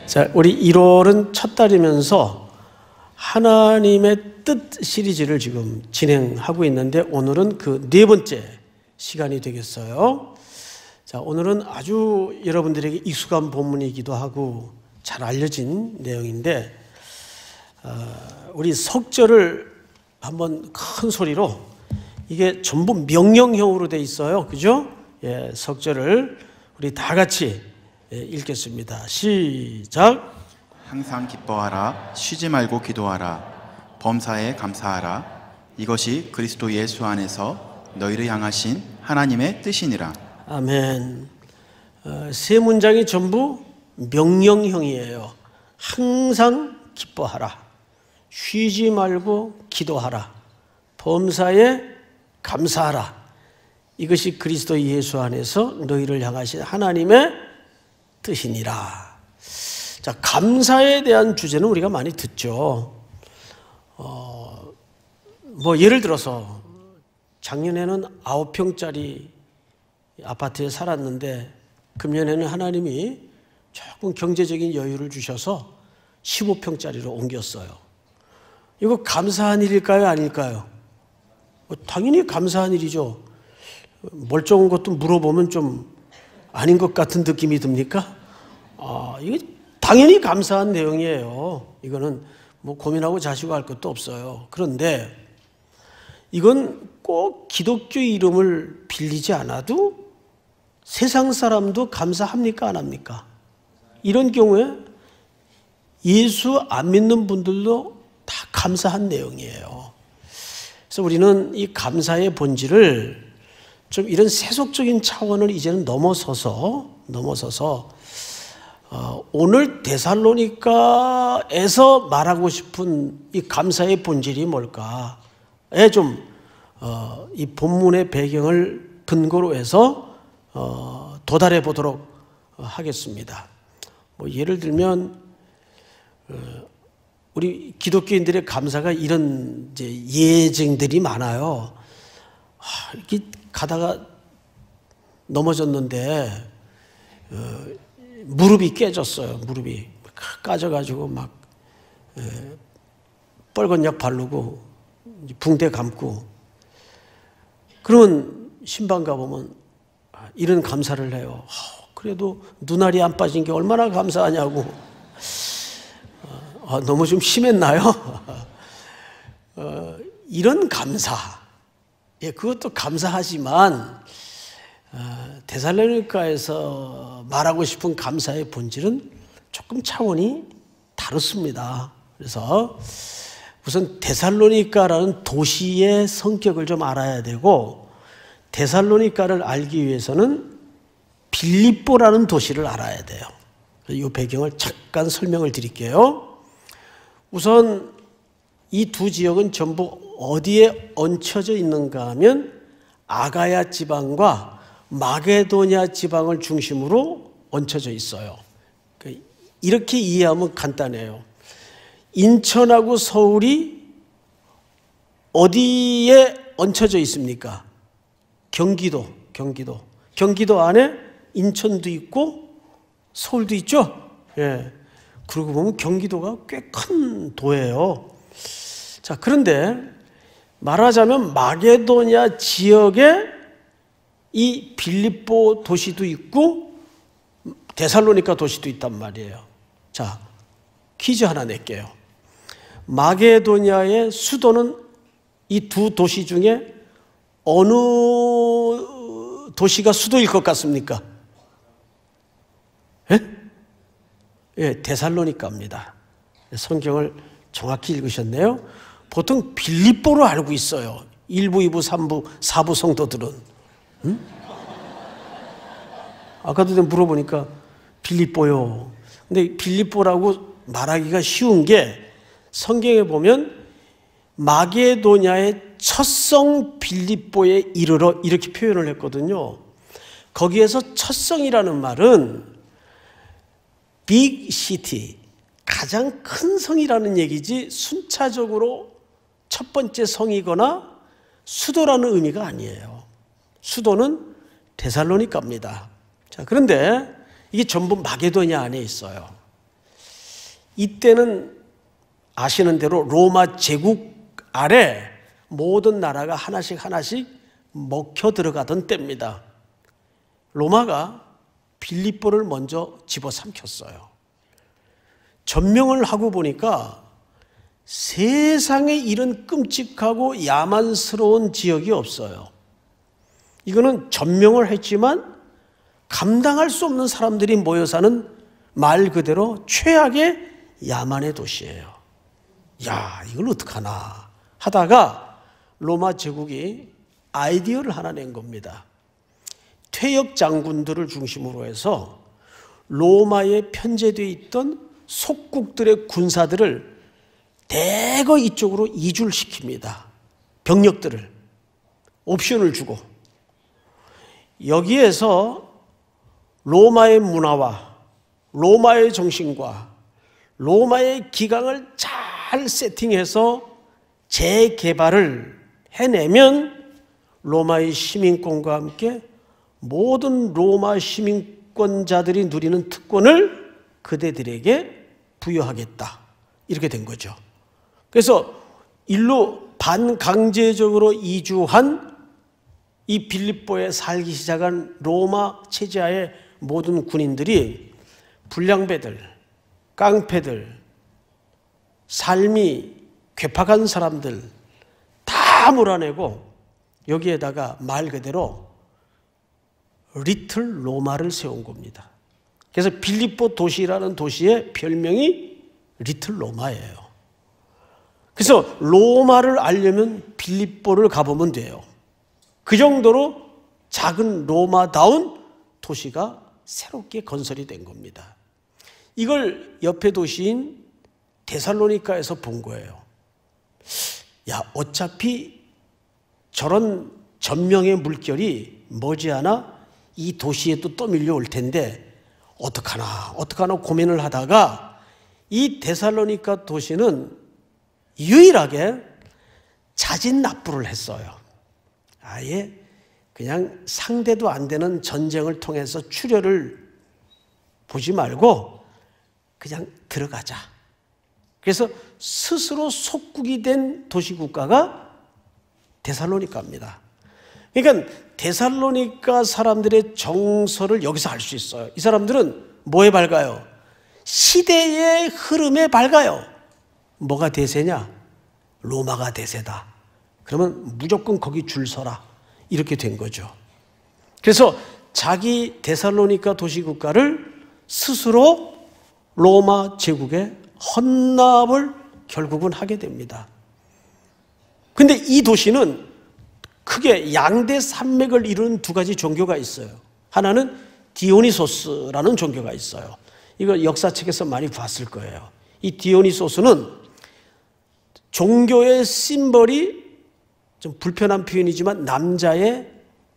자, 우리 1월은 첫 달이면서 하나님의 뜻 시리즈를 지금 진행하고 있는데 오늘은 그 네 번째 시간이 되겠어요. 자, 오늘은 아주 여러분들에게 익숙한 본문이기도 하고 잘 알려진 내용인데 우리 석절을 한번 큰 소리로, 이게 전부 명령형으로 돼 있어요. 그죠? 예, 석절을 우리 다 같이 읽겠습니다. 시작. 항상 기뻐하라. 쉬지 말고 기도하라. 범사에 감사하라. 이것이 그리스도 예수 안에서 너희를 향하신 하나님의 뜻이니라. 아멘. 세 문장이 전부 명령형이에요. 항상 기뻐하라. 쉬지 말고 기도하라. 범사에 감사하라. 이것이 그리스도 예수 안에서 너희를 향하신 하나님의 뜻이니라. 자, 감사에 대한 주제는 우리가 많이 듣죠. 예를 들어서 작년에는 9평짜리 아파트에 살았는데 금년에는 하나님이 조금 경제적인 여유를 주셔서 15평짜리로 옮겼어요. 이거 감사한 일일까요? 아닐까요? 당연히 감사한 일이죠. 멀쩡한 것도 물어보면 좀 아닌 것 같은 느낌이 듭니까? 이게 당연히 감사한 내용이에요. 이거는 뭐 고민하고 자시고 할 것도 없어요. 그런데 이건 꼭 기독교 이름을 빌리지 않아도 세상 사람도 감사합니까? 안 합니까? 이런 경우에 예수 안 믿는 분들도 다 감사한 내용이에요. 그래서 우리는 이 감사의 본질을 좀 이런 세속적인 차원을 이제는 넘어서서 오늘 데살로니가에서 말하고 싶은 이 감사의 본질이 뭘까에 좀 이 본문의 배경을 근거로 해서 도달해 보도록 하겠습니다. 예를 들면 우리 기독교인들의 감사가 이런 이제 예증들이 많아요. 이렇게 가다가 넘어졌는데 무릎이 깨졌어요. 무릎이 까져가지고 막 빨간 약 바르고 붕대 감고, 그러면 신방 가보면 이런 감사를 해요. 그래도 눈알이 안 빠진 게 얼마나 감사하냐고. 너무 좀 심했나요? 이런 감사, 그것도 감사하지만 데살로니가에서 말하고 싶은 감사의 본질은 조금 차원이 다릅니다. 그래서 우선 데살로니가라는 도시의 성격을 좀 알아야 되고, 데살로니가를 알기 위해서는 빌립보라는 도시를 알아야 돼요. 이 배경을 잠깐 설명을 드릴게요. 우선 이 두 지역은 전부 어디에 얹혀져 있는가 하면 아가야 지방과 마게도냐 지방을 중심으로 얹혀져 있어요. 이렇게 이해하면 간단해요. 인천하고 서울이 어디에 얹혀져 있습니까? 경기도 안에 인천도 있고 서울도 있죠. 예. 그러고 보면 경기도가 꽤 큰 도예요. 자, 그런데 말하자면 마게도냐 지역에 이 빌립보 도시도 있고 데살로니가 도시도 있단 말이에요. 자, 퀴즈 하나 낼게요. 마게도냐의 수도는 이 두 도시 중에 어느 도시가 수도일 것 같습니까? 예, 데살로니가입니다. 성경을 정확히 읽으셨네요. 보통 빌립보로 알고 있어요. 1부, 2부, 3부, 4부 성도들은. 아까도 내가 물어보니까 빌립보요. 근데 빌립보라고 말하기가 쉬운 게 성경에 보면 마게도냐의 첫성 빌립보에 이르러 이렇게 표현을 했거든요. 거기에서 첫성이라는 말은 빅 시티, 가장 큰 성이라는 얘기지 순차적으로 첫 번째 성이거나 수도라는 의미가 아니에요. 수도는 데살로니가입니다. 자, 그런데 이게 전부 마게도냐 안에 있어요. 이때는 아시는 대로 로마 제국 아래 모든 나라가 하나씩 먹혀 들어가던 때입니다. 로마가 빌립보를 먼저 집어삼켰어요. 점령을 하고 보니까 세상에 이런 끔찍하고 야만스러운 지역이 없어요. 이거는 점령을 했지만 감당할 수 없는 사람들이 모여 사는 말 그대로 최악의 야만의 도시예요. 야, 이걸 어떡하나 하다가 로마 제국이 아이디어를 하나 낸 겁니다. 퇴역 장군들을 중심으로 해서 로마에 편제되어 있던 속국들의 군사들을 대거 이쪽으로 이주를 시킵니다. 병력들을 옵션을 주고, 여기에서 로마의 문화와 로마의 정신과 로마의 기강을 잘 세팅해서 재개발을 해내면 로마의 시민권과 함께 모든 로마 시민권자들이 누리는 특권을 그대들에게 부여하겠다, 이렇게 된 거죠. 그래서 일로 반강제적으로 이주한 이 빌립보에 살기 시작한 로마 체제하의 모든 군인들이 불량배들, 깡패들, 삶이 괴팍한 사람들 다 몰아내고 여기에다가 말 그대로 리틀 로마를 세운 겁니다. 그래서 빌립보 도시라는 도시의 별명이 리틀 로마예요. 그래서 로마를 알려면 빌립보를 가보면 돼요. 그 정도로 작은 로마다운 도시가 새롭게 건설이 된 겁니다. 이걸 옆에 도시인 데살로니카에서 본 거예요. 야, 어차피 저런 전명의 물결이 머지않아 이 도시에 또 떠밀려올 텐데 어떡하나 고민을 하다가 이 데살로니카 도시는 유일하게 자진납부를 했어요. 아예 그냥 상대도 안 되는 전쟁을 통해서 출혈을 보지 말고 그냥 들어가자. 그래서 스스로 속국이 된 도시국가가 데살로니카입니다. 그러니까 데살로니카 사람들의 정서를 여기서 알 수 있어요. 이 사람들은 뭐에 밝아요? 시대의 흐름에 밝아요. 뭐가 대세냐? 로마가 대세다. 그러면 무조건 거기 줄 서라. 이렇게 된 거죠. 그래서 자기 데살로니카 도시국가를 스스로 로마 제국에 헌납을 결국은 하게 됩니다. 근데 이 도시는 크게 양대 산맥을 이루는 두 가지 종교가 있어요. 하나는 디오니소스라는 종교가 있어요. 이거 역사책에서 많이 봤을 거예요. 이 디오니소스는 종교의 심벌이 좀 불편한 표현이지만 남자의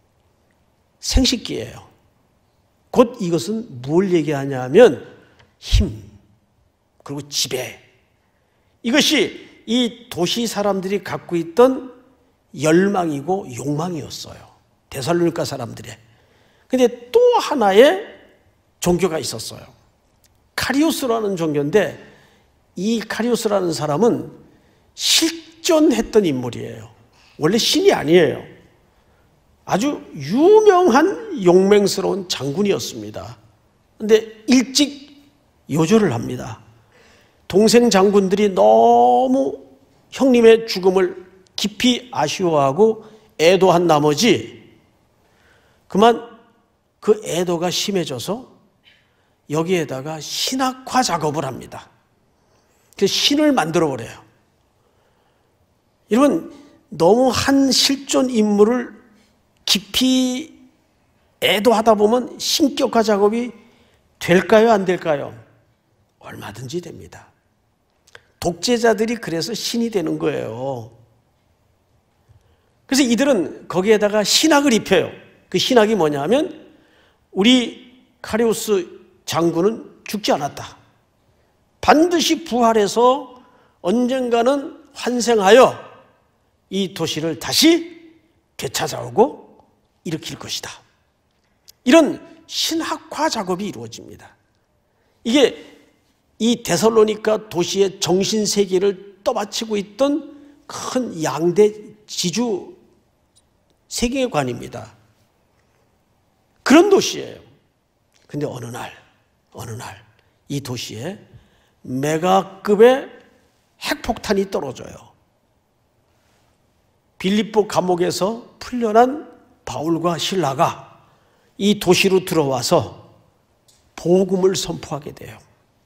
생식기예요. 곧 이것은 뭘 얘기하냐 하면 힘, 그리고 지배. 이것이 이 도시 사람들이 갖고 있던 열망이고 욕망이었어요. 데살로니카 사람들의. 근데 또 하나의 종교가 있었어요. 카리오스라는 종교인데 이 카리오스라는 사람은 실존했던 인물이에요. 원래 신이 아니에요. 아주 유명한 용맹스러운 장군이었습니다. 근데 일찍 요절을 합니다. 동생 장군들이 너무 형님의 죽음을 깊이 아쉬워하고 애도한 나머지 그만 그 애도가 심해져서 여기에다가 신학화 작업을 합니다. 그래서 신을 만들어 버려요. 여러분, 너무 한 실존 인물을 깊이 애도하다 보면 신격화 작업이 될까요? 안 될까요? 얼마든지 됩니다. 독재자들이 그래서 신이 되는 거예요. 그래서 이들은 거기에다가 신학을 입혀요. 그 신학이 뭐냐 하면 우리 카리오스 장군은 죽지 않았다. 반드시 부활해서 언젠가는 환생하여 이 도시를 다시 되찾아오고 일으킬 것이다. 이런 신학화 작업이 이루어집니다. 이게 이 데살로니가 도시의 정신세계를 떠받치고 있던 큰 양대 지주 세계관입니다. 그런 도시예요. 근데 어느 날 이 도시에 메가급의 핵폭탄이 떨어져요. 빌립보 감옥에서 풀려난 바울과 실라가 이 도시로 들어와서 복음을 선포하게 돼요.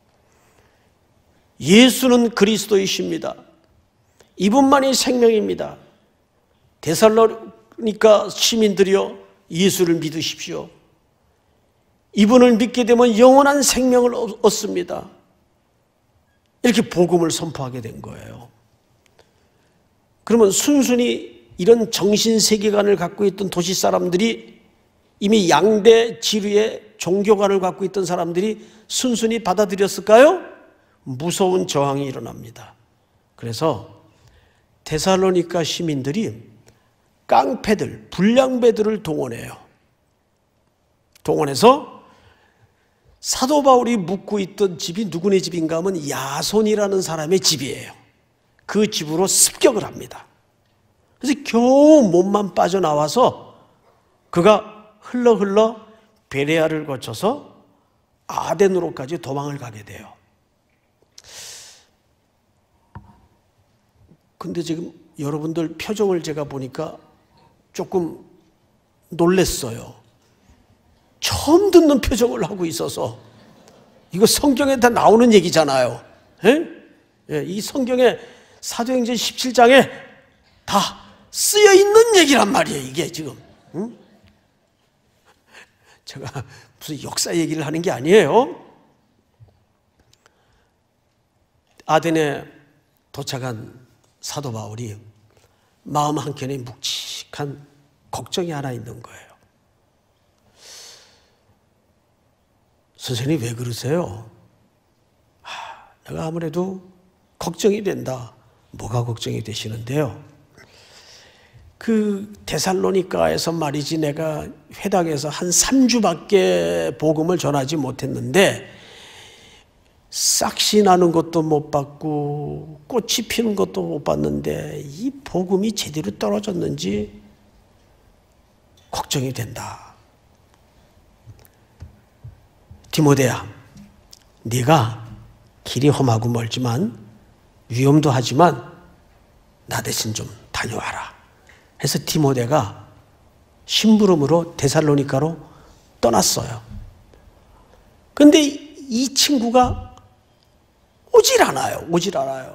예수는 그리스도이십니다. 이분만이 생명입니다. 데살로니가 시민들이여 예수를 믿으십시오. 이분을 믿게 되면 영원한 생명을 얻습니다. 이렇게 복음을 선포하게 된 거예요. 그러면 순순히 이런 정신세계관을 갖고 있던 도시 사람들이, 이미 양대 지류의 종교관을 갖고 있던 사람들이 순순히 받아들였을까요? 무서운 저항이 일어납니다. 그래서 데살로니가 시민들이 깡패들, 불량배들을 동원해요. 동원해서 사도 바울이 묵고 있던 집이 누구네 집인가 하면 야손이라는 사람의 집이에요. 그 집으로 습격을 합니다. 그래서 겨우 몸만 빠져나와서 그가 흘러 베레아를 거쳐서 아덴으로까지 도망을 가게 돼요. 근데 지금 여러분들 표정을 제가 보니까 조금 놀랬어요. 처음 듣는 표정을 하고 있어서. 이거 성경에 다 나오는 얘기잖아요. 이 성경에 사도행전 17장에 다 쓰여 있는 얘기란 말이에요, 이게 지금. 응? 제가 무슨 역사 얘기를 하는 게 아니에요. 아덴에 도착한 사도 바울이 마음 한켠에 묵직한 걱정이 하나 있는 거예요. 선생님 왜 그러세요? 내가 아무래도 걱정이 된다. 뭐가 걱정이 되시는데요? 그 데살로니가에서 말이지, 내가 회당에서 한 3주밖에 복음을 전하지 못했는데 싹시 나는 것도 못 봤고 꽃이 피는 것도 못 봤는데 이 복음이 제대로 떨어졌는지 걱정이 된다. 디모데야, 네가 길이 험하고 멀지만 위험도 하지만 나 대신 좀 다녀와라. 해서 디모데가 심부름으로 데살로니가로 떠났어요. 근데 이 친구가 오질 않아요.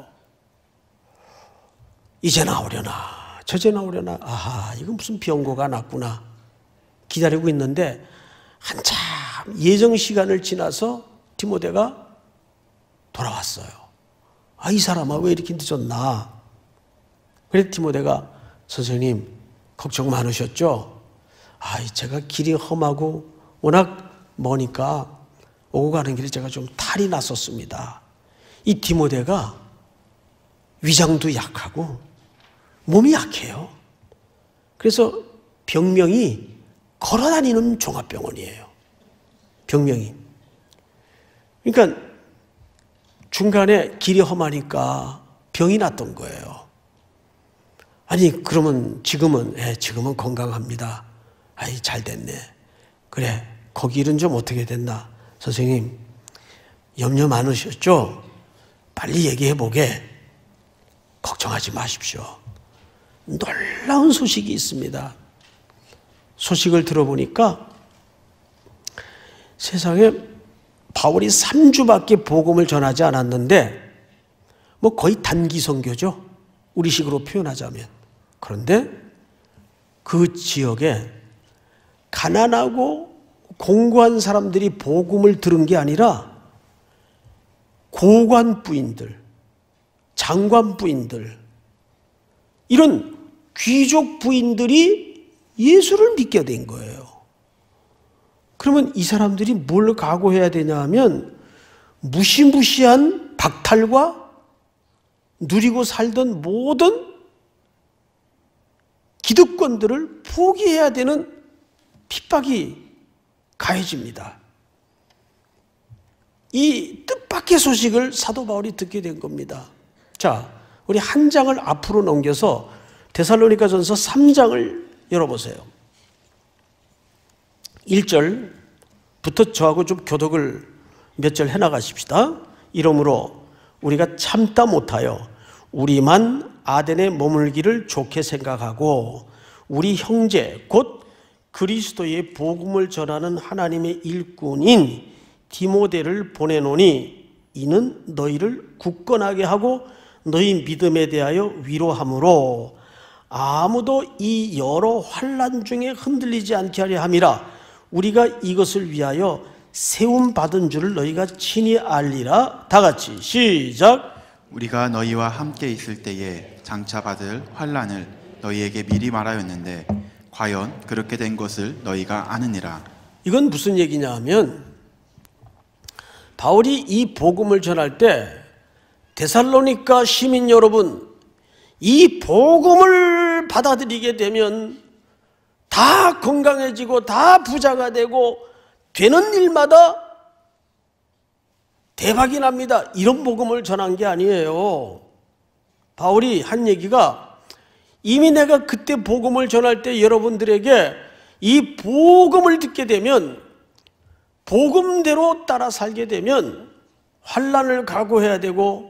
이제 나오려나 저제 나오려나, 아하, 이거 무슨 병고가 났구나 기다리고 있는데 한참 예정 시간을 지나서 디모데가 돌아왔어요. 이 사람아 왜 이렇게 늦었나? 그래서 디모데가, 선생님 걱정 많으셨죠? 제가 길이 험하고 워낙 머니까 오고 가는 길에 제가 좀 탈이 났었습니다. 이 디모데가 위장도 약하고 몸이 약해요. 그래서 병명이 걸어다니는 종합병원이에요. 병명이. 그러니까 중간에 길이 험하니까 병이 났던 거예요. 아니 그러면 지금은 건강합니다. 잘 됐네. 그래, 거기 일은 좀 어떻게 됐나? 선생님 염려 많으셨죠? 빨리 얘기해 보게. 걱정하지 마십시오. 놀라운 소식이 있습니다. 소식을 들어보니까 세상에 바울이 3주밖에 복음을 전하지 않았는데 뭐 거의 단기 선교죠. 우리식으로 표현하자면. 그런데 그 지역에 가난하고 공고한 사람들이 복음을 들은 게 아니라 고관 부인들, 장관 부인들, 이런 귀족 부인들이 예수를 믿게 된 거예요. 그러면 이 사람들이 뭘 각오해야 되냐 하면 무시무시한 박탈과 누리고 살던 모든 기득권들을 포기해야 되는 핍박이 가해집니다. 이 뜻밖의 뜻밖의 소식을 사도 바울이 듣게 된 겁니다. 자, 우리 한 장을 앞으로 넘겨서 데살로니가전서 3장을 열어보세요. 1절부터 저하고 좀 교독을 몇 절 해나가십시다. 이러므로 우리가 참다 못하여 우리만 아덴에 머물기를 좋게 생각하고 우리 형제 곧 그리스도의 복음을 전하는 하나님의 일꾼인 디모데를 보내노니 이는 너희를 굳건하게 하고 너희 믿음에 대하여 위로함으로 아무도 이 여러 환난 중에 흔들리지 않게 하려 함이라. 우리가 이것을 위하여 세움 받은 줄을 너희가 친히 알리라. 다 같이 시작. 우리가 너희와 함께 있을 때에 장차 받을 환난을 너희에게 미리 말하였는데 과연 그렇게 된 것을 너희가 아느니라. 이건 무슨 얘기냐 하면 바울이 이 복음을 전할 때 데살로니가 시민 여러분, 이 복음을 받아들이게 되면 다 건강해지고 다 부자가 되고 되는 일마다 대박이 납니다. 이런 복음을 전한 게 아니에요. 바울이 한 얘기가 이미 내가 그때 복음을 전할 때 여러분들에게 이 복음을 듣게 되면 복음대로 따라 살게 되면 환난을 각오해야 되고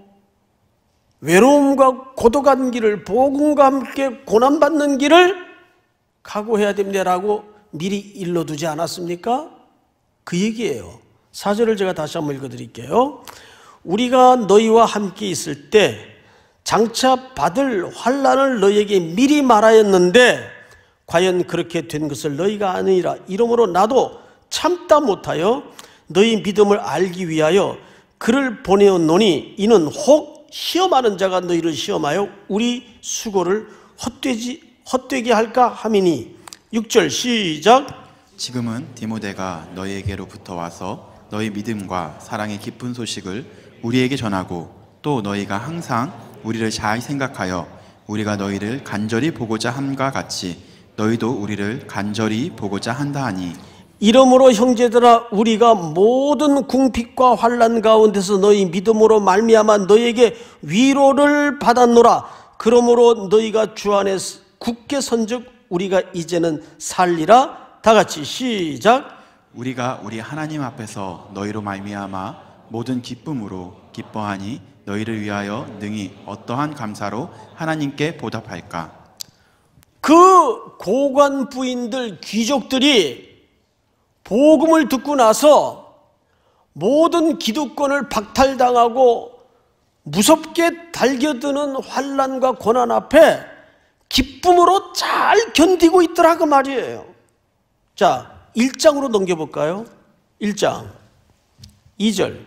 외로움과 고독한 길을 복음과 함께 고난받는 길을 각오해야 됩니다라고 미리 일러두지 않았습니까? 그 얘기예요. 4절을 제가 다시 한번 읽어드릴게요. 우리가 너희와 함께 있을 때 장차 받을 환난을 너희에게 미리 말하였는데 과연 그렇게 된 것을 너희가 아느니라. 이러므로 나도 참다 못하여 너희 믿음을 알기 위하여 그를 보내었노니 이는 혹 시험하는 자가 너희를 시험하여 우리 수고를 헛되게 할까 함이니. 6절 시작. 지금은 디모데가 너희에게로부터 와서 너희 믿음과 사랑의 기쁜 소식을 우리에게 전하고 또 너희가 항상 우리를 잘 생각하여 우리가 너희를 간절히 보고자 함과 같이 너희도 우리를 간절히 보고자 한다 하니. 이러므로 형제들아 우리가 모든 궁핍과 환난 가운데서 너희 믿음으로 말미암아 너희에게 위로를 받았노라. 그러므로 너희가 주 안에 굳게 선즉 우리가 이제는 살리라. 다 같이 시작. 우리가 우리 하나님 앞에서 너희로 말미암아 모든 기쁨으로 기뻐하니 너희를 위하여 능히 어떠한 감사로 하나님께 보답할까. 그 고관 부인들 귀족들이 복음을 듣고 나서 모든 기득권을 박탈당하고 무섭게 달겨드는 환난과 고난 앞에 기쁨으로 잘 견디고 있더라 그 말이에요. 자, 1장으로 넘겨볼까요? 1장 2절.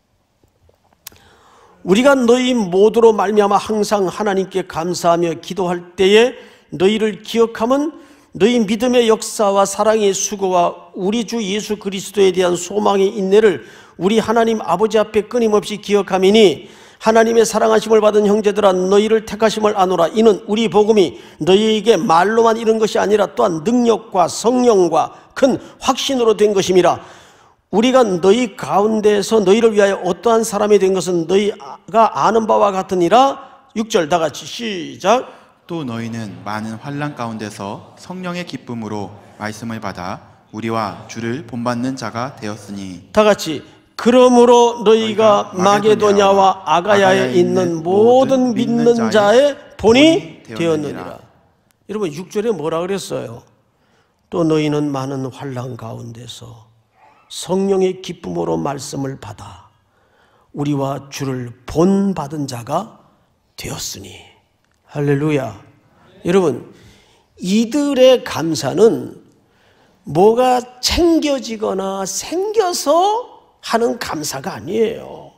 우리가 너희 모두로 말미암아 항상 하나님께 감사하며 기도할 때에 너희를 기억하면 너희 믿음의 역사와 사랑의 수고와 우리 주 예수 그리스도에 대한 소망의 인내를 우리 하나님 아버지 앞에 끊임없이 기억함이니 하나님의 사랑하심을 받은 형제들아 너희를 택하심을 아노라. 이는 우리 복음이 너희에게 말로만 이른 것이 아니라 또한 능력과 성령과 큰 확신으로 된 것임이라. 우리가 너희 가운데서 너희를 위하여 어떠한 사람이 된 것은 너희가 아는 바와 같으니라. 6절 다 같이 시작. 또 너희는 많은 환난 가운데서 성령의 기쁨으로 말씀을 받아 우리와 주를 본받는 자가 되었으니. 다 같이 그러므로 너희가 마게도냐와 아가야에 있는 모든 믿는 자의 본이 되었느니라. 여러분 6절에 뭐라 그랬어요? 또 너희는 많은 환난 가운데서 성령의 기쁨으로 말씀을 받아 우리와 주를 본받은 자가 되었으니. 할렐루야. 여러분 이들의 감사는 뭐가 챙겨지거나 생겨서 하는 감사가 아니에요.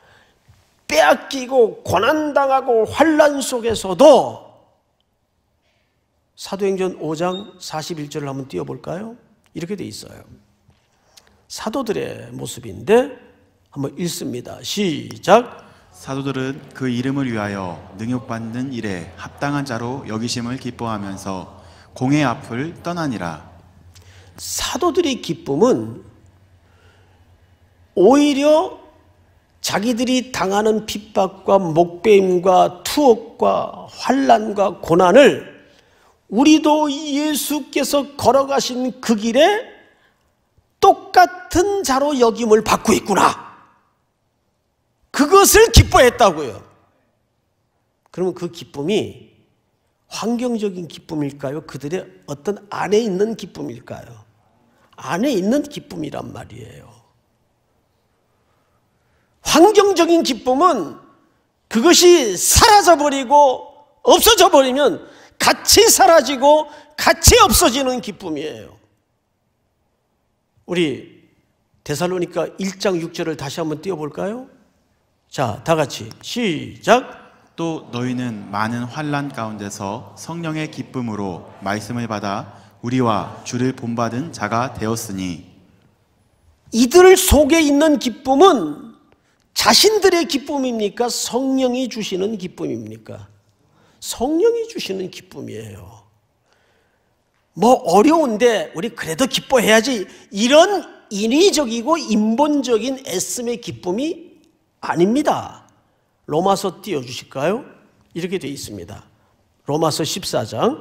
빼앗기고 고난당하고 환난 속에서도 사도행전 5장 41절을 한번 띄워볼까요? 이렇게 돼 있어요. 사도들의 모습인데 한번 읽습니다. 시작. 사도들은 그 이름을 위하여 능욕받는 일에 합당한 자로 여기심을 기뻐하면서 공의 앞을 떠나니라. 사도들의 기쁨은 오히려 자기들이 당하는 핍박과 목베임과 투옥과 환난과 고난을 우리도 예수께서 걸어가신 그 길에 똑같은 자로 여김을 받고 있구나. 그것을 기뻐했다고요. 그러면 그 기쁨이 환경적인 기쁨일까요? 그들의 어떤 안에 있는 기쁨일까요? 안에 있는 기쁨이란 말이에요. 환경적인 기쁨은 그것이 사라져버리고 없어져 버리면 같이 사라지고 같이 없어지는 기쁨이에요. 우리 데살로니가 1장 6절을 다시 한번 띄워볼까요? 자, 다 같이 시작. 또 너희는 많은 환난 가운데서 성령의 기쁨으로 말씀을 받아 우리와 주를 본받은 자가 되었으니. 이들 속에 있는 기쁨은 자신들의 기쁨입니까? 성령이 주시는 기쁨입니까? 성령이 주시는 기쁨이에요. 뭐 어려운데 우리 그래도 기뻐해야지, 이런 인위적이고 인본적인 애씀의 기쁨이 아닙니다. 로마서 띄워주실까요? 이렇게 되어 있습니다. 로마서 14장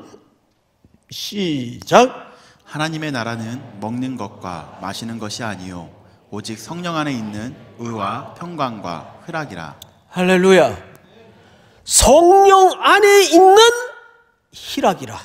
시작. 하나님의 나라는 먹는 것과 마시는 것이 아니요 오직 성령 안에 있는 의와 평강과 희락이라. 할렐루야. 성령 안에 있는 희락이라.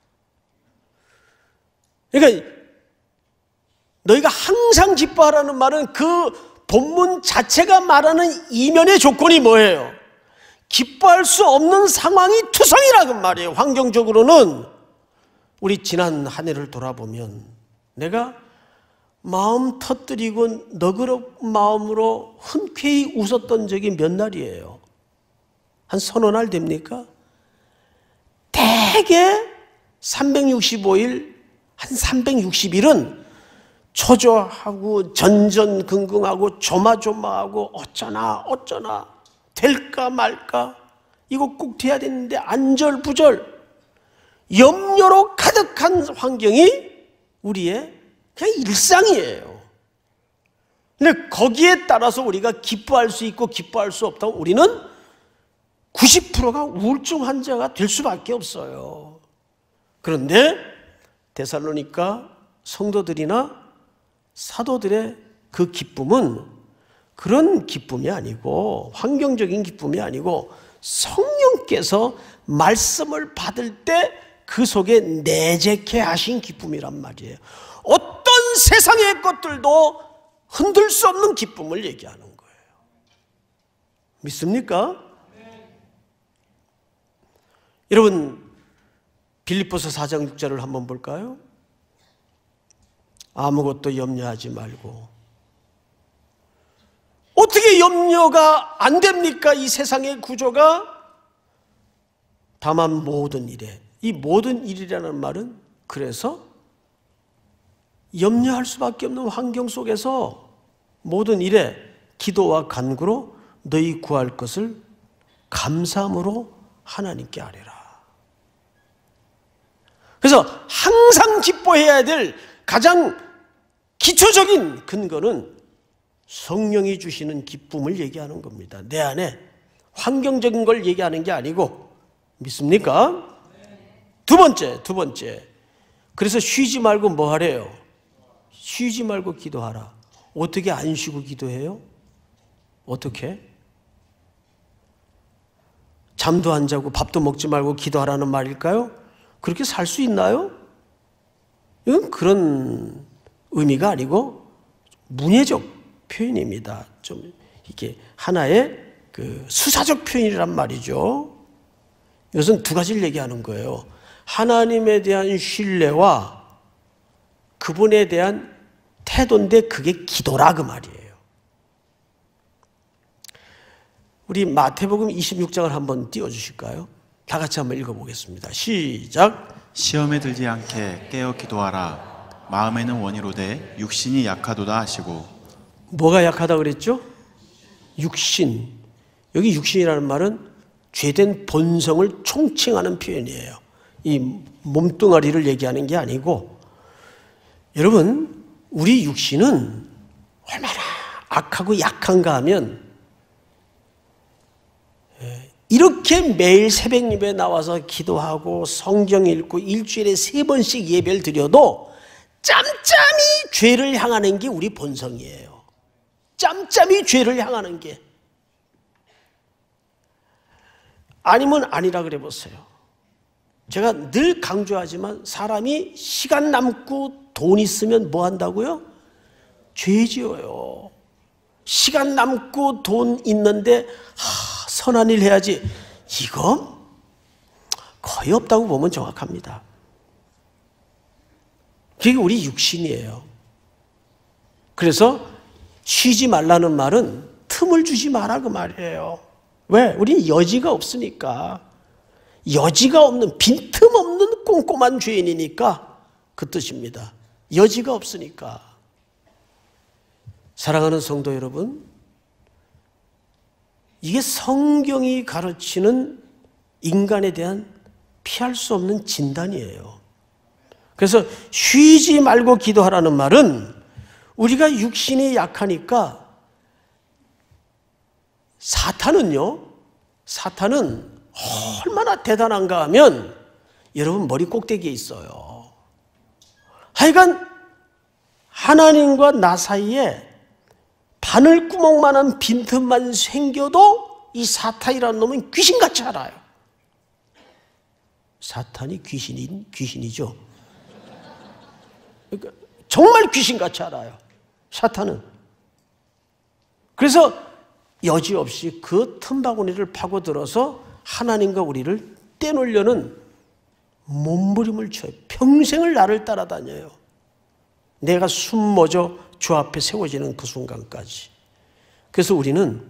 그러니까 너희가 항상 기뻐하라는 말은 그 본문 자체가 말하는 이면의 조건이 뭐예요? 기뻐할 수 없는 상황이 투성이라는 말이에요. 환경적으로는 우리 지난 한 해를 돌아보면 내가 마음 터뜨리고 너그럽 마음으로 흔쾌히 웃었던 적이 몇 날이에요? 한 서너 날 됩니까? 대개 365일, 한 360일은 초조하고 전전긍긍하고 조마조마하고 어쩌나 될까 말까, 이거 꼭 돼야 되는데 안절부절 염려로 가득한 환경이 우리의 그냥 일상이에요. 근데 거기에 따라서 우리가 기뻐할 수 있고 기뻐할 수 없다고 우리는 90%가 우울증 환자가 될 수밖에 없어요. 그런데 데살로니가 성도들이나 사도들의 그 기쁨은 그런 기쁨이 아니고, 환경적인 기쁨이 아니고 성령께서 말씀을 받을 때 그 속에 내재케 하신 기쁨이란 말이에요. 어떤 세상의 것들도 흔들 수 없는 기쁨을 얘기하는 거예요. 믿습니까? 여러분, 빌립보서 4장 6절을 한번 볼까요? 아무것도 염려하지 말고. 어떻게 염려가 안 됩니까? 이 세상의 구조가. 다만 모든 일에, 이 모든 일이라는 말은 그래서 염려할 수밖에 없는 환경 속에서 모든 일에 기도와 간구로 너희 구할 것을 감사함으로 하나님께 아뢰라. 그래서 항상 기뻐해야 될 가장 기초적인 근거는 성령이 주시는 기쁨을 얘기하는 겁니다. 내 안에 환경적인 걸 얘기하는 게 아니고. 믿습니까? 두 번째. 그래서 쉬지 말고 뭐 하래요? 쉬지 말고 기도하라. 어떻게 안 쉬고 기도해요? 어떻게? 잠도 안 자고 밥도 먹지 말고 기도하라는 말일까요? 그렇게 살 수 있나요? 이건 그런 의미가 아니고 문예적 표현입니다. 좀 이게 하나의 그 수사적 표현이란 말이죠. 이것은 두 가지를 얘기하는 거예요. 하나님에 대한 신뢰와 그분에 대한 태도인데 그게 기도라 그 말이에요. 우리 마태복음 26장을 한번 띄워주실까요? 다 같이 한번 읽어보겠습니다. 시작. 시험에 들지 않게 깨어 기도하라. 마음에는 원이로되 육신이 약하도다 하시고. 뭐가 약하다 그랬죠? 육신. 여기 육신이라는 말은 죄된 본성을 총칭하는 표현이에요. 이 몸뚱아리를 얘기하는 게 아니고, 여러분, 우리 육신은 얼마나 악하고 약한가 하면 이렇게 매일 새벽 예배에 나와서 기도하고 성경 읽고 일주일에 3번씩 예배를 드려도 짬짬이 죄를 향하는 게 우리 본성이에요. 짬짬이 죄를 향하는 게. 아니면 아니라 그래 보세요. 제가 늘 강조하지만 사람이 시간 남고 돈 있으면 뭐 한다고요? 죄 지어요. 시간 남고 돈 있는데 선한 일 해야지. 이거 거의 없다고 보면 정확합니다. 그게 우리 육신이에요. 그래서 쉬지 말라는 말은 틈을 주지 마라 그 말이에요. 왜? 우리는 여지가 없으니까. 여지가 없는, 빈틈없는 꼼꼼한 죄인이니까 그 뜻입니다. 여지가 없으니까. 사랑하는 성도 여러분, 이게 성경이 가르치는 인간에 대한 피할 수 없는 진단이에요. 그래서 쉬지 말고 기도하라는 말은 우리가 육신이 약하니까 사탄은 얼마나 대단한가 하면 여러분 머리 꼭대기에 있어요. 하여간 하나님과 나 사이에 바늘구멍만한 빈틈만 생겨도 이 사탄이라는 놈은 귀신같이 알아요. 사탄이 귀신이죠. 그러니까 정말 귀신같이 알아요. 사탄은. 그래서 여지없이 그 틈바구니를 파고들어서 하나님과 우리를 떼놓으려는 몸부림을 쳐요. 평생을 나를 따라다녀요. 내가 숨머져 주 앞에 세워지는 그 순간까지. 그래서 우리는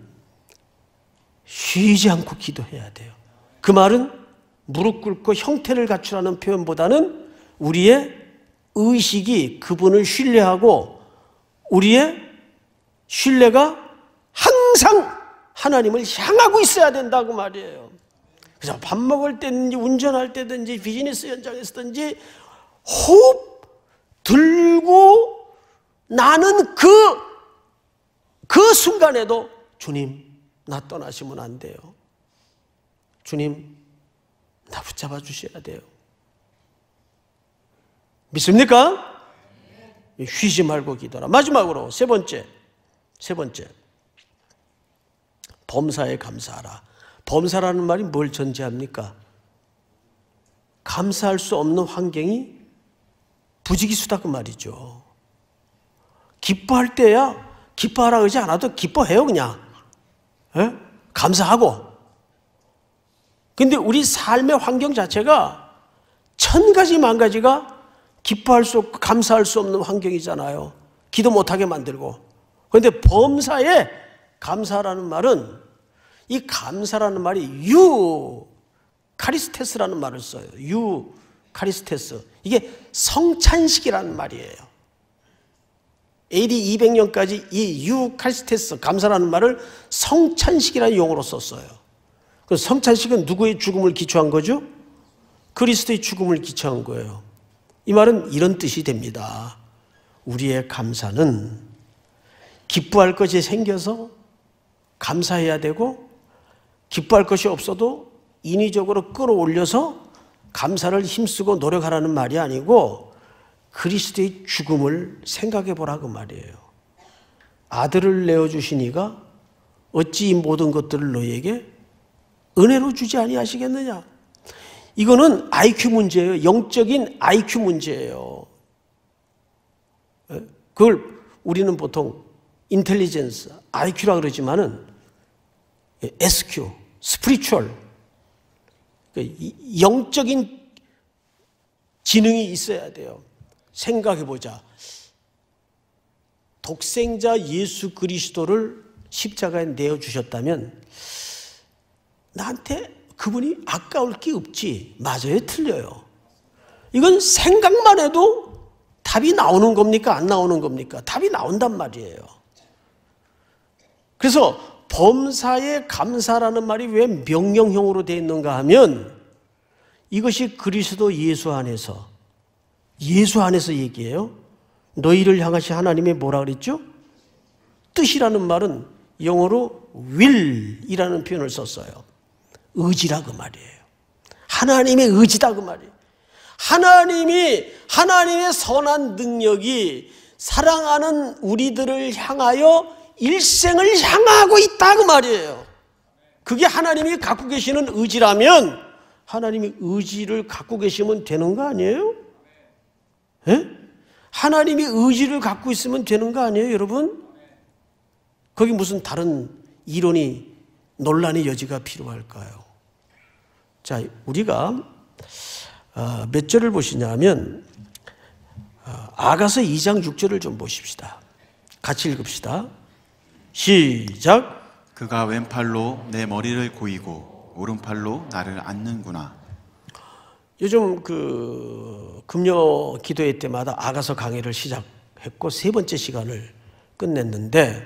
쉬지 않고 기도해야 돼요. 그 말은 무릎 꿇고 형태를 갖추라는 표현보다는 우리의 의식이 그분을 신뢰하고 우리의 신뢰가 항상 하나님을 향하고 있어야 된다고 말이에요. 그래서 밥 먹을 때든지 운전할 때든지 비즈니스 현장에서든지 호흡 들고 나는 그 순간에도 주님 나 떠나시면 안 돼요. 주님 나 붙잡아 주셔야 돼요. 믿습니까? 쉬지 말고 기도하라. 마지막으로 세 번째 범사에 감사하라. 범사라는 말이 뭘 전제합니까? 감사할 수 없는 환경이 부지기수다 그 말이죠. 기뻐할 때야 기뻐하라 그러지 않아도 기뻐해요 그냥. 에? 감사하고. 근데 우리 삶의 환경 자체가 1000가지 만가지가 기뻐할 수 없고 감사할 수 없는 환경이잖아요. 기도 못하게 만들고. 그런데 범사에 감사라는 말은 이 감사라는 말이 카리스테스라는 말을 써요. 카리스테스. 이게 성찬식이라는 말이에요. AD 200년까지 이 카리스테스, 감사라는 말을 성찬식이라는 용어로 썼어요. 그래서 성찬식은 누구의 죽음을 기초한 거죠? 그리스도의 죽음을 기초한 거예요. 이 말은 이런 뜻이 됩니다. 우리의 감사는 기뻐할 것이 생겨서 감사해야 되고 기뻐할 것이 없어도 인위적으로 끌어올려서 감사를 힘쓰고 노력하라는 말이 아니고 그리스도의 죽음을 생각해 보라 그 말이에요. 아들을 내어주신 이가 어찌 이 모든 것들을 너희에게 은혜로 주지 아니하시겠느냐. 이거는 IQ 문제예요. 영적인 IQ 문제예요. 그걸 우리는 보통 인텔리전스, IQ라 그러지만은 SQ, 스피리추얼, 영적인 지능이 있어야 돼요. 생각해보자. 독생자 예수 그리스도를 십자가에 내어주셨다면 나한테 그분이 아까울 게 없지. 맞아요? 틀려요? 이건 생각만 해도 답이 나오는 겁니까? 안 나오는 겁니까? 답이 나온단 말이에요. 그래서 범사에 감사라는 말이 왜 명령형으로 되어 있는가 하면 이것이 그리스도 예수 안에서 얘기해요. 너희를 향하신 하나님의 뭐라 그랬죠? 뜻이라는 말은 영어로 will이라는 표현을 썼어요. 의지라 그 말이에요. 하나님의 의지다 그 말이에요. 하나님의 선한 능력이 사랑하는 우리들을 향하여 일생을 향하고 있다 그 말이에요. 그게 하나님이 갖고 계시는 의지라면 하나님이 의지를 갖고 계시면 되는 거 아니에요? 예? 하나님이 의지를 갖고 있으면 되는 거 아니에요, 여러분? 거기 무슨 다른 이론이 논란의 여지가 필요할까요? 자, 우리가 몇 절을 보시냐면 아가서 2장 6절을 좀 보십시다. 같이 읽읍시다. 시작. 그가 왼팔로 내 머리를 고이고 오른팔로 나를 안는구나. 요즘 금요 기도회 때마다 아가서 강의를 시작했고 세 번째 시간을 끝냈는데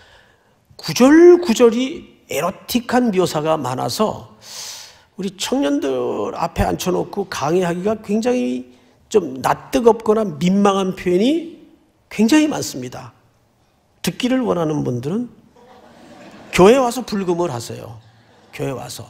구절구절이 에로틱한 묘사가 많아서 우리 청년들 앞에 앉혀놓고 강의하기가 굉장히 좀 낯뜨겁거나 민망한 표현이 굉장히 많습니다. 듣기를 원하는 분들은 교회 와서 불금을 하세요. 교회 와서.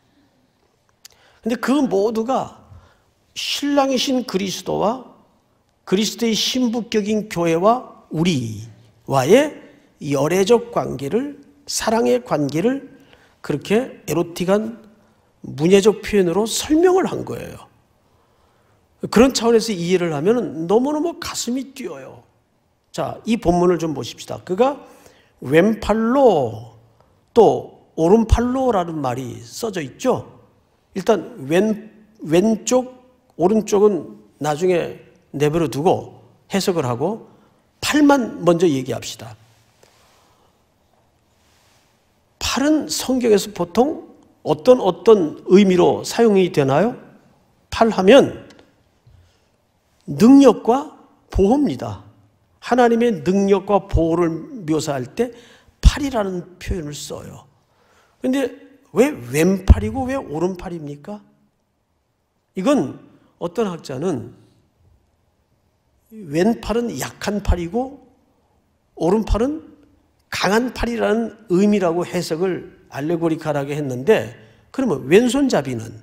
근데 그 모두가 신랑이신 그리스도와 그리스도의 신부격인 교회와 우리와의 열애적 관계를, 사랑의 관계를 그렇게 에로틱한 문예적 표현으로 설명을 한 거예요. 그런 차원에서 이해를 하면 너무너무 가슴이 뛰어요. 자, 이 본문을 좀 보십시다. 그가 왼팔로 또 오른팔로라는 말이 써져 있죠. 일단 왼쪽, 오른쪽은 나중에 내버려 두고 해석을 하고 팔만 먼저 얘기합시다. 팔은 성경에서 보통 어떤 의미로 사용이 되나요? 팔 하면 능력과 보호입니다. 하나님의 능력과 보호를 묘사할 때 팔이라는 표현을 써요. 그런데 왜 왼팔이고 왜 오른팔입니까? 이건 어떤 학자는 왼팔은 약한 팔이고 오른팔은 강한 팔이라는 의미라고 해석을 알레고리컬하게 했는데 그러면 왼손잡이는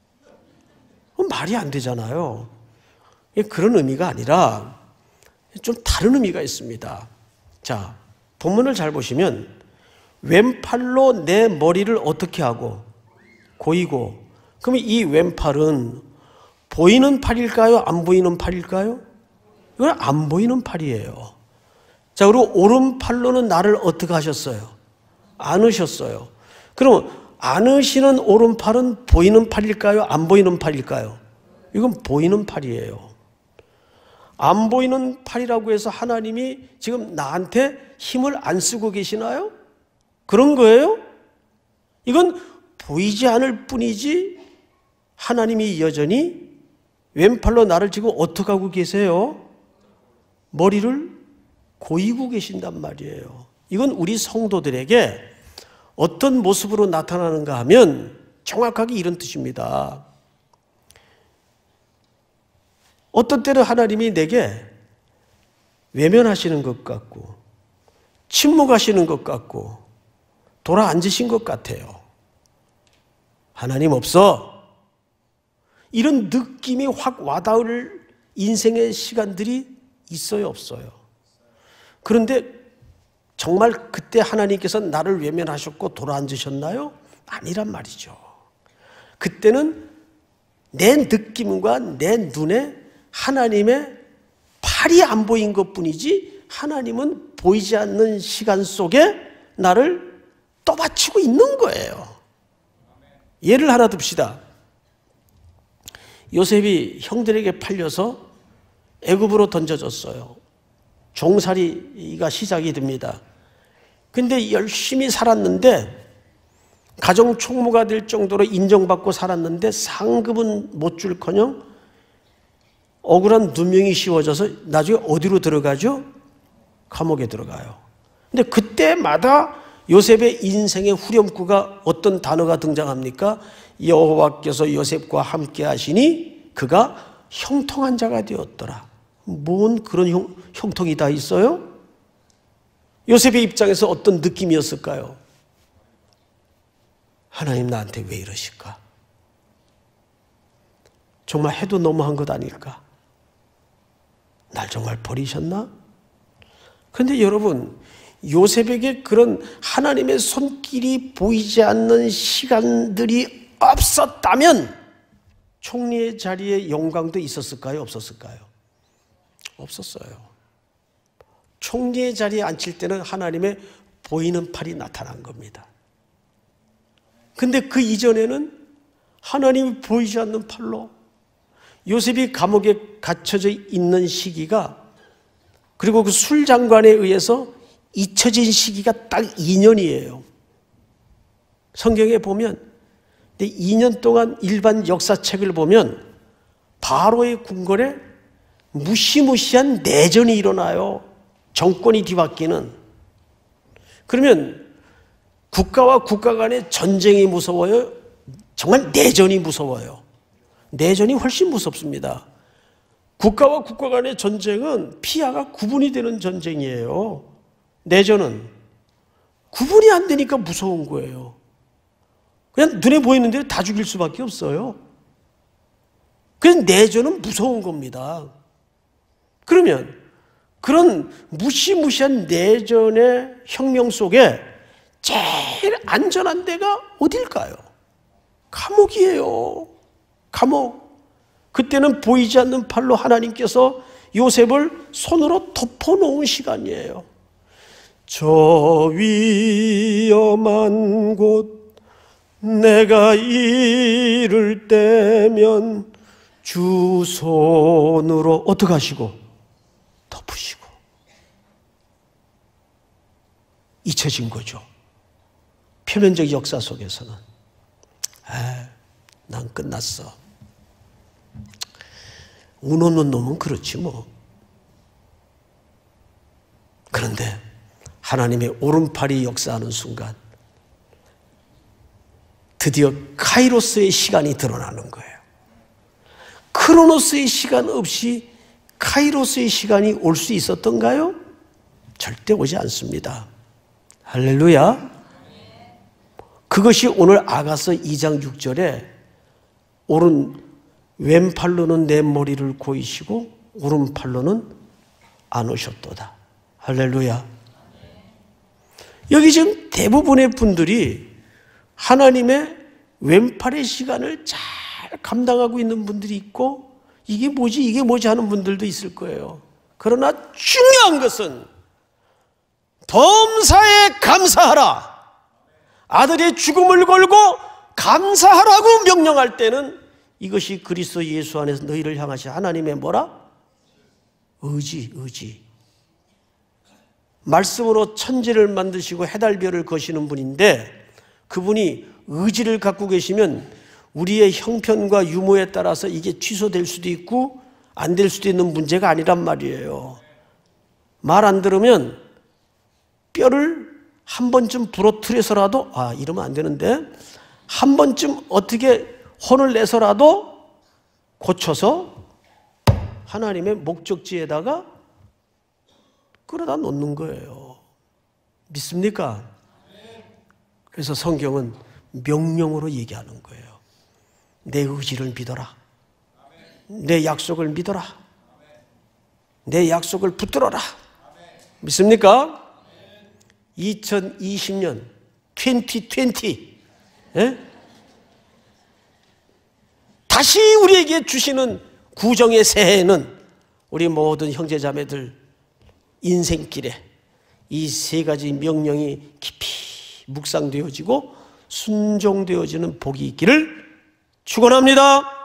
말이 안 되잖아요. 그런 의미가 아니라 좀 다른 의미가 있습니다. 자, 본문을 잘 보시면 왼팔로 내 머리를 어떻게 하고 고이고, 그러면 이 왼팔은 보이는 팔일까요? 안 보이는 팔일까요? 이건 안 보이는 팔이에요. 자, 그리고 오른팔로는 나를 어떻게 하셨어요? 안으셨어요. 그럼 안으시는 오른팔은 보이는 팔일까요? 안 보이는 팔일까요? 이건 보이는 팔이에요. 안 보이는 팔이라고 해서 하나님이 지금 나한테 힘을 안 쓰고 계시나요? 그런 거예요? 이건 보이지 않을 뿐이지 하나님이 여전히 왼팔로 나를 지금 어떻게 하고 계세요? 머리를 고이고 계신단 말이에요. 이건 우리 성도들에게 어떤 모습으로 나타나는가 하면 정확하게 이런 뜻입니다. 어떤 때는 하나님이 내게 외면하시는 것 같고 침묵하시는 것 같고 돌아 앉으신 것 같아요. 하나님 없어. 이런 느낌이 확 와닿을 인생의 시간들이 있어요, 없어요? 그런데 정말 그때 하나님께서 나를 외면하셨고 돌아 앉으셨나요? 아니란 말이죠. 그때는 내 느낌과 내 눈에 하나님의 팔이 안 보인 것뿐이지 하나님은 보이지 않는 시간 속에 나를 떠받치고 있는 거예요. 예를 하나 듭시다. 요셉이 형들에게 팔려서 애굽으로 던져졌어요. 종살이가 시작이 됩니다. 근데 열심히 살았는데 가정 총무가 될 정도로 인정받고 살았는데 상급은 못 줄커녕 억울한 누명이 씌워져서 나중에 어디로 들어가죠? 감옥에 들어가요. 근데 그때마다 요셉의 인생의 후렴구가 어떤 단어가 등장합니까? 여호와께서 요셉과 함께 하시니 그가 형통한 자가 되었더라. 뭔 그런 형통이 다 있어요? 요셉의 입장에서 어떤 느낌이었을까요? 하나님 나한테 왜 이러실까? 정말 해도 너무한 것 아닐까? 날 정말 버리셨나? 그런데 여러분, 요셉에게 그런 하나님의 손길이 보이지 않는 시간들이 없었다면 총리의 자리에 영광도 있었을까요? 없었을까요? 없었어요. 총리의 자리에 앉힐 때는 하나님의 보이는 팔이 나타난 겁니다. 근데 그 이전에는 하나님이 보이지 않는 팔로 요셉이 감옥에 갇혀져 있는 시기가, 그리고 그 술장관에 의해서 잊혀진 시기가 딱 2년이에요. 성경에 보면 2년 동안 일반 역사책을 보면 바로의 궁궐에 무시무시한 내전이 일어나요. 정권이 뒤바뀌는. 그러면 국가와 국가 간의 전쟁이 무서워요? 정말 내전이 무서워요? 내전이 훨씬 무섭습니다. 국가와 국가 간의 전쟁은 피하가 구분이 되는 전쟁이에요. 내전은 구분이 안 되니까 무서운 거예요. 그냥 눈에 보이는 대로 다 죽일 수밖에 없어요. 그래서 내전은 무서운 겁니다. 그러면 그런 무시무시한 내전의 혁명 속에 제일 안전한 데가 어딜까요? 감옥이에요. 감옥. 그때는 보이지 않는 팔로 하나님께서 요셉을 손으로 덮어놓은 시간이에요. 저 위험한 곳 내가 이를 때면 주 손으로 어떻게 하시고 덮으시고. 잊혀진 거죠. 표면적 역사 속에서는. 난 끝났어. 운 없는 놈은 그렇지 뭐. 그런데 하나님의 오른팔이 역사하는 순간 드디어 카이로스의 시간이 드러나는 거예요. 크로노스의 시간 없이 카이로스의 시간이 올 수 있었던가요? 절대 오지 않습니다. 할렐루야. 그것이 오늘 아가서 2장 6절에 왼팔로는 내 머리를 고이시고 오른팔로는 안 오셨도다. 할렐루야. 여기 지금 대부분의 분들이 하나님의 왼팔의 시간을 잘 감당하고 있는 분들이 있고, 이게 뭐지 하는 분들도 있을 거예요. 그러나 중요한 것은 범사에 감사하라. 아들의 죽음을 걸고 감사하라고 명령할 때는 이것이 그리스도 예수 안에서 너희를 향하신 하나님의 뭐라? 의지. 말씀으로 천지를 만드시고 해달별을 거시는 분인데, 그분이 의지를 갖고 계시면 우리의 형편과 유무에 따라서 이게 취소될 수도 있고 안 될 수도 있는 문제가 아니란 말이에요. 말 안 들으면 뼈를 한 번쯤 부러뜨려서라도 이러면 안 되는데 한 번쯤 어떻게 혼을 내서라도 고쳐서 하나님의 목적지에다가 끌어다 놓는 거예요. 믿습니까? 그래서 성경은 명령으로 얘기하는 거예요. 내 의지를 믿어라. 내 약속을 믿어라. 내 약속을 붙들어라. 믿습니까? 2020년 2020 다시 우리에게 주시는 구정의 새해에는 우리 모든 형제자매들 인생길에 이 세 가지 명령이 깊이 묵상되어지고 순종되어지는 복이 있기를 축원합니다.